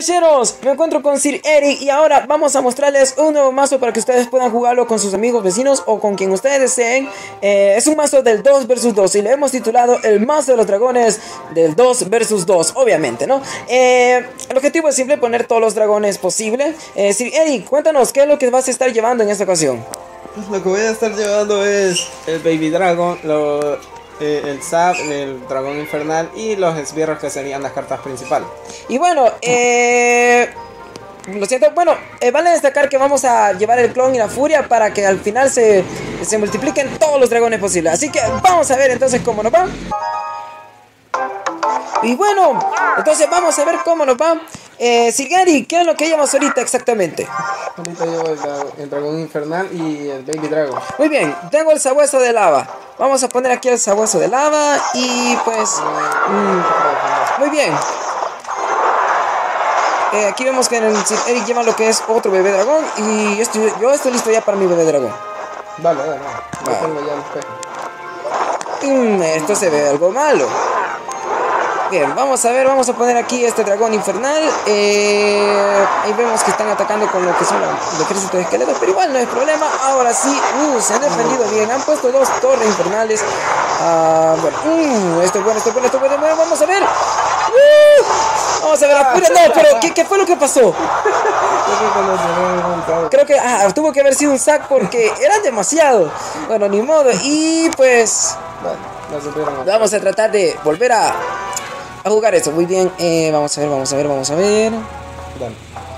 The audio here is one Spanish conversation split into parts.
Cheros, me encuentro con Sir Eric y ahora vamos a mostrarles un nuevo mazo para que ustedes puedan jugarlo con sus amigos, vecinos o con quien ustedes deseen. Es un mazo del 2 vs 2 y le hemos titulado el mazo de los dragones del 2 vs 2, obviamente, ¿no? El objetivo es simple, poner todos los dragones posibles. Sir Eric, cuéntanos, ¿qué es lo que vas a estar llevando en esta ocasión? Pues lo que voy a estar llevando es el Baby Dragon, el Zap, el Dragón Infernal y los esbirros, que serían las cartas principales. Y bueno, lo siento, bueno, vale destacar que vamos a llevar el clon y la furia para que al final se multipliquen todos los dragones posibles. Así que vamos a ver entonces cómo nos va. Y bueno, entonces vamos a ver cómo nos va. Sir Gary, ¿qué es lo que llevas ahorita exactamente? Ahorita llevo el Dragón Infernal y el Baby Dragon. Muy bien, tengo el sabueso de lava. Vamos a poner aquí el sabueso de lava y pues... muy bien. Aquí vemos que Sir Eric lleva lo que es otro bebé dragón y yo estoy listo ya para mi bebé dragón. Vale. Yo tengo ya el espejo. Esto se ve algo malo. Bien, vamos a ver, vamos a poner aquí este dragón infernal. Ahí vemos que están atacando con lo que son el ejército de esqueletos, pero igual no hay problema. Ahora sí, se han defendido bien, han puesto dos torres infernales. Bueno, esto es bueno, vamos a ver. Vamos a ver la furia. No, pero ¿qué fue lo que pasó? Creo que tuvo que haber sido un sack porque eran demasiado. Bueno, ni modo. Y pues vamos a tratar de volver a jugar eso. Muy bien, vamos a ver. Dale.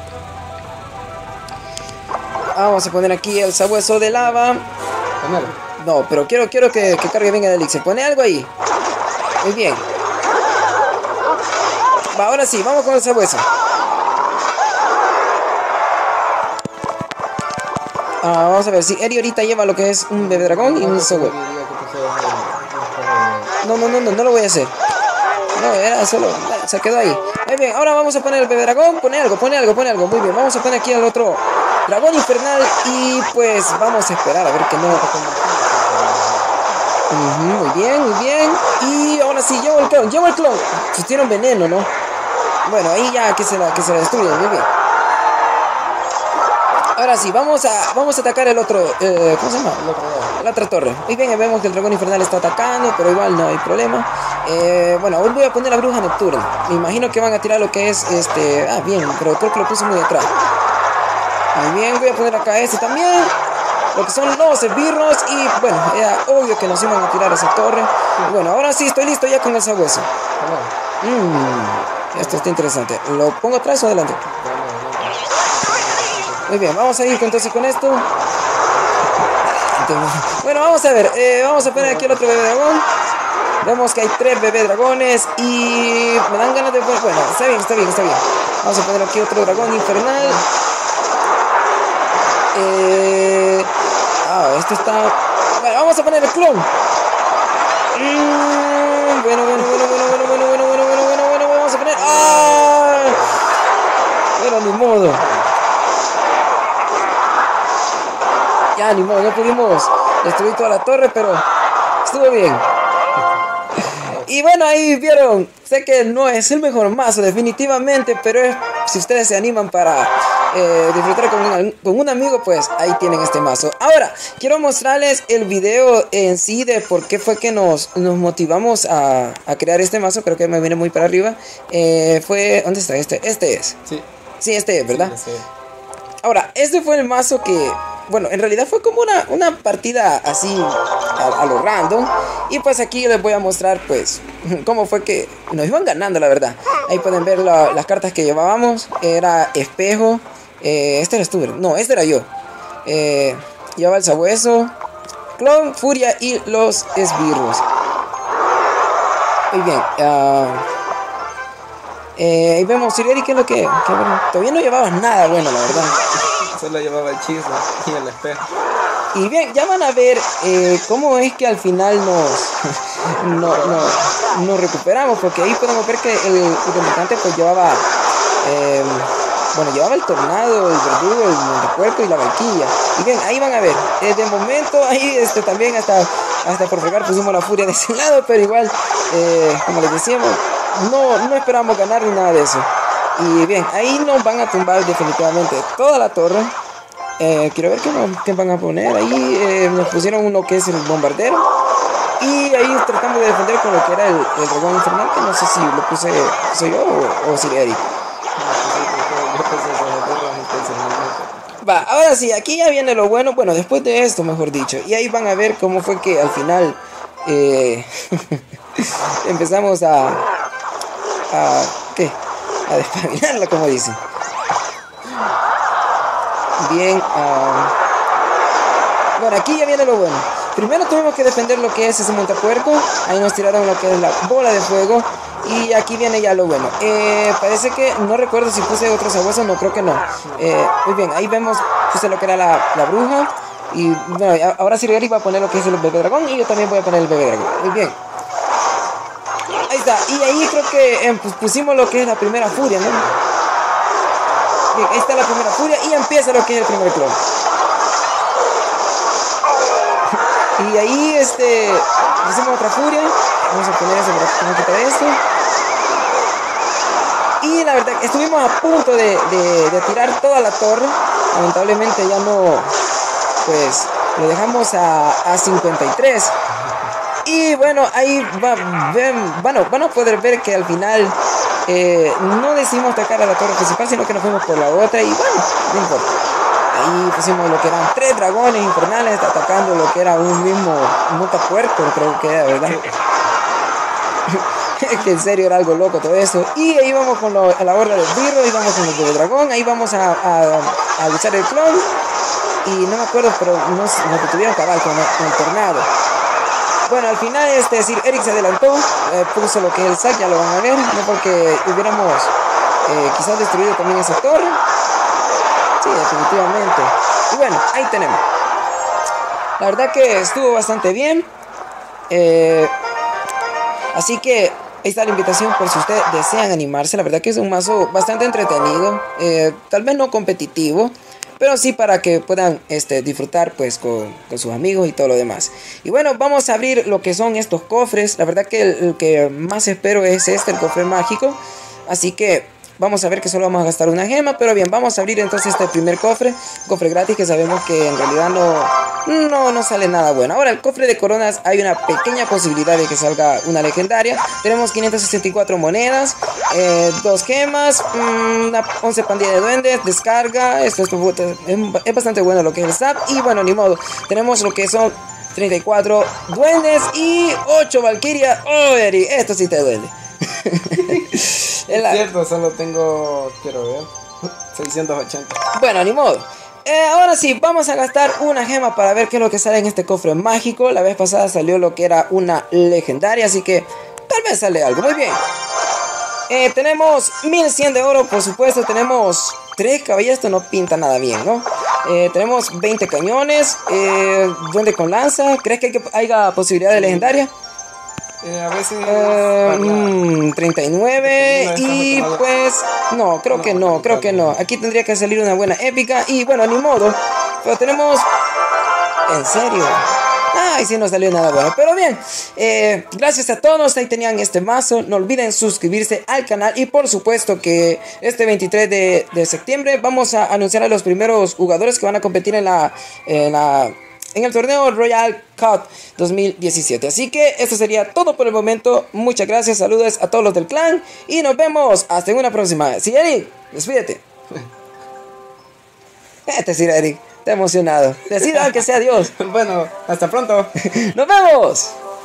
Vamos a poner aquí el sabueso de lava. Ponelo. No, pero quiero que cargue bien el elixir. Pone algo ahí. Muy bien. Va, ahora sí, vamos con el sabueso. Vamos a ver si Eri ahorita lleva lo que es un bebé dragón y un sabueso. No lo voy a hacer. No, era solo, se quedó ahí. Muy bien, ahora vamos a poner el bebé dragón. Pone algo. Muy bien, vamos a poner aquí al otro dragón infernal. Y pues vamos a esperar a ver que no. Muy bien. Y ahora sí, llevo el clon. Tiene un veneno, ¿no? Bueno, ahí ya que se la destruye. Muy bien. Ahora sí, vamos a atacar el otro. ¿Cómo se llama? La otra torre. Muy bien, vemos que el dragón infernal está atacando, pero igual no hay problema. Bueno, ahora voy a poner la bruja nocturna. Me imagino que van a tirar lo que es bien, pero creo que lo puse muy atrás. Muy bien, voy a poner acá también. Lo que son los esbirros. Y bueno, era obvio que nos iban a tirar esa torre. Y bueno, ahora sí estoy listo ya con el sabueso. Esto está interesante. ¿Lo pongo atrás o adelante? Muy bien, vamos a ir entonces con esto. Bueno, vamos a ver. Vamos a poner aquí el otro bebé dragón. Vemos que hay 3 bebé dragones y me dan ganas de... Bueno, está bien. Vamos a poner aquí otro dragón infernal. Esto está... Bueno, vamos a poner el clon. Bueno, vamos a poner... Bueno, ni modo. Ya, ni modo, no pudimos destruir toda la torre, pero estuvo bien. Y bueno, ahí vieron, sé que no es el mejor mazo definitivamente, pero si ustedes se animan para disfrutar con un amigo, pues ahí tienen este mazo. Ahora, quiero mostrarles el video en sí de por qué fue que nos motivamos a crear este mazo. Creo que me viene muy para arriba. ¿Dónde está este? Este es. Sí, este es, ¿verdad? Sí. Ahora, este fue el mazo que... Bueno, en realidad fue como una partida así a lo random. Y pues aquí les voy a mostrar pues cómo fue que nos iban ganando, la verdad. Ahí pueden ver las cartas que llevábamos. Era espejo. Este eres tú, no, este era yo. Llevaba el sabueso, clon, furia y los esbirros. Muy bien. Ahí vemos, Sir Eric, ¿qué es lo que bueno, todavía no llevabas nada bueno, la verdad. Solo llevaba el chisme y el espejo. Y bien, ya van a ver cómo es que al final nos recuperamos, porque ahí podemos ver que el comandante pues llevaba llevaba el tornado, el verdugo, el montepuerco y la vaquilla. Y bien, ahí van a ver, de momento ahí también hasta por fregar pusimos la furia de ese lado, pero igual como les decíamos, no esperamos ganar ni nada de eso. Y bien, ahí nos van a tumbar definitivamente toda la torre. Quiero ver qué van a poner. Ahí nos pusieron uno que es el bombardero. Y ahí tratamos de defender con lo que era el dragón infernal, que no sé si lo puse soy yo o si Eric. Va, ahora sí, aquí ya viene lo bueno. Bueno, después de esto, mejor dicho. Y ahí van a ver cómo fue que al final empezamos ¿qué? A despabilarla, como dicen. Bien, bueno, aquí ya viene lo bueno. Primero tuvimos que defender lo que es ese montapuerco. Ahí nos tiraron lo que es la bola de fuego. Y aquí viene ya lo bueno. Parece que, no recuerdo si puse otro sabueso, no, creo que no. Muy bien, ahí vemos, puse lo que era la bruja. Y bueno, ahora sí Gary va a poner lo que es el bebé dragón. Y yo también voy a poner el bebé dragón. Muy bien. Ahí está. Y ahí creo que pues pusimos lo que es la primera furia, ¿no? Bien, ahí está la primera furia. Y empieza lo que es el primer clon. Y ahí pusimos otra furia. Vamos a poner eso, vamos a quitar esto. Y la verdad, estuvimos a punto de tirar toda la torre. Lamentablemente ya no, pues lo dejamos a 53. Y bueno, ahí van a poder ver que al final no decidimos atacar a la torre principal, sino que nos fuimos por la otra. Y bueno, no importa. Ahí pusimos lo que eran 3 dragones infernales atacando lo que era un mismo montapuerco, creo que era, ¿verdad? Que en serio era algo loco todo eso. Y ahí vamos con la horda del birro, ahí vamos con el del dragón, ahí vamos a luchar el clon. Y no me acuerdo, pero nos detuvieron cabal con el tornado. Bueno, al final decir, Eric se adelantó, puso lo que es el sac, ya lo van a ver, no porque hubiéramos quizás destruido también esa torre. Sí, definitivamente. Y bueno, ahí tenemos. La verdad que estuvo bastante bien. Así que ahí está la invitación por si ustedes desean animarse. La verdad que es un mazo bastante entretenido. Tal vez no competitivo, pero sí para que puedan disfrutar pues con sus amigos y todo lo demás. Y bueno, vamos a abrir lo que son estos cofres. La verdad que el que más espero es el cofre mágico. Así que vamos a ver que solo vamos a gastar una gema. Pero bien, vamos a abrir entonces este primer cofre. Cofre gratis que sabemos que en realidad no sale nada bueno. Ahora, el cofre de coronas hay una pequeña posibilidad de que salga una legendaria. Tenemos 564 monedas, 2 gemas, 11 pandillas de duendes, descarga. Esto es bastante bueno lo que es el SAP. Y bueno, ni modo. Tenemos lo que son 34 duendes y 8 valquirias. Oh, Eri, esto sí te duele. Es cierto, solo tengo, quiero ver, 680. Bueno, ni modo. Ahora sí, vamos a gastar una gema para ver qué es lo que sale en este cofre mágico. La vez pasada salió lo que era una legendaria, así que tal vez sale algo. Muy bien. Tenemos 1100 de oro, por supuesto. Tenemos 3 caballos, esto no pinta nada bien, ¿no? Tenemos 20 cañones, duende con lanza. ¿Crees que haya posibilidad de legendaria? A veces 39 y pues no, creo que no. Aquí tendría que salir una buena épica y bueno, ni modo. Pero tenemos, en serio, ay, sí no salió nada bueno. Pero bien, gracias a todos. Ahí tenían este mazo. No olviden suscribirse al canal. Y por supuesto que este 23 de septiembre vamos a anunciar a los primeros jugadores que van a competir en el torneo Royal Cup 2017. Así que esto sería todo por el momento. Muchas gracias, saludos a todos los del clan y nos vemos hasta en una próxima. Sí, Eric, despídete. Sí, Eric, está emocionado. Decida que sea Dios. Bueno, hasta pronto. Nos vemos.